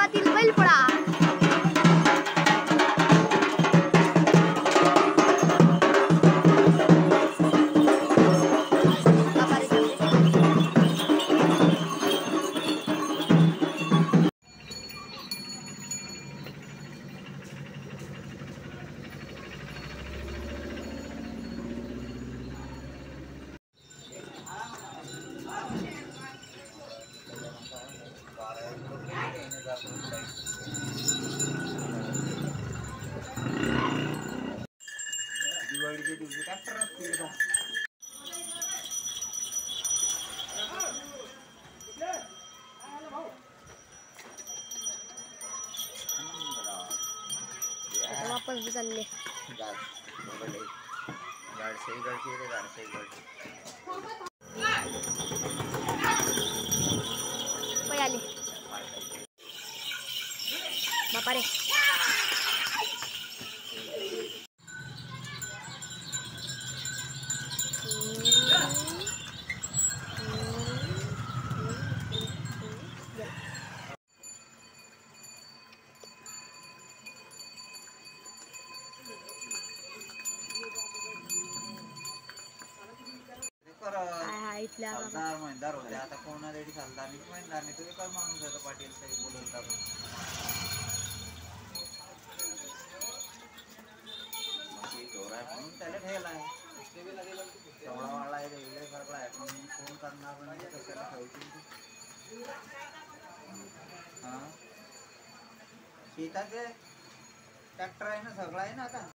गावातील बैलपोळा. दिवाळीच्या दिवशी ट्रॅक्टर असते वापस भी चालले आले बापा रे. सल्दार महिंदार होते आता कोणा रेडी सल्दार नाही महिंदार नाही तुम्ही काय माणूस आहे पाटील साहेब बोलवता म्हणून त्याला ठेवला आहे तेवढा वाळा आहे वेगळे करला आहे पण फोन करणार म्हणजे कशाला ठेवतील हा शेताचे ट्रॅक्टर आहे ना सगळं आहे ना आता.